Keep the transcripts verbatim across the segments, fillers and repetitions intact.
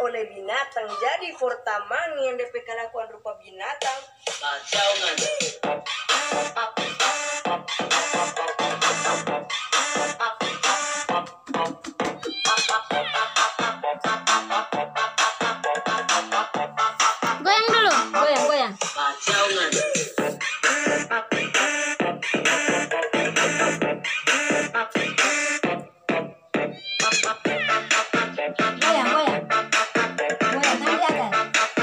oleh binatang. Jadi Fortamani yang D P kelakuan rupa binatang. Kacauan. Goyang dulu, goyang, goyang. Kacauan. Goyang, goyang. Goyang tangan di atas.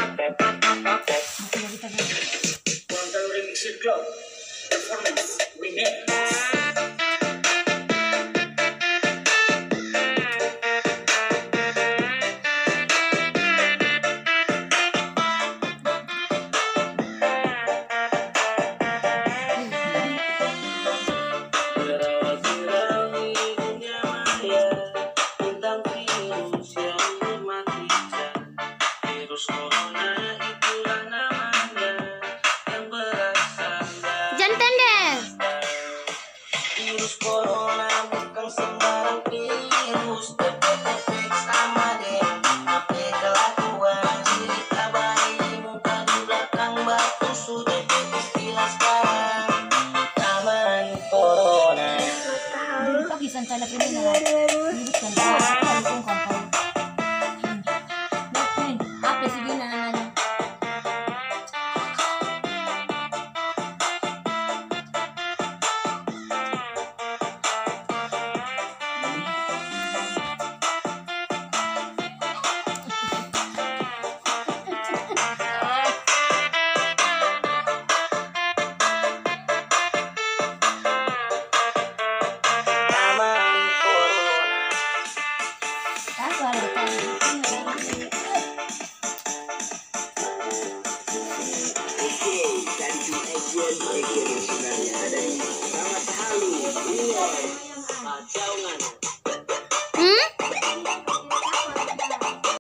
Konten Remix Club Performance Remix. Jantan deh. Virus corona bukan sembarang virus, efek sama deh. Apa kelakuan diri kabari muka di belakang batu sudah istilah sekarang. Aman corona. Dulu pagi sancana kriminal. Dulu sancana hukum kompon. Apa sih gini namanya? Aku ada Oke, tadi itu action action yang sebenarnya ada di Ramat Halu. Kacauan.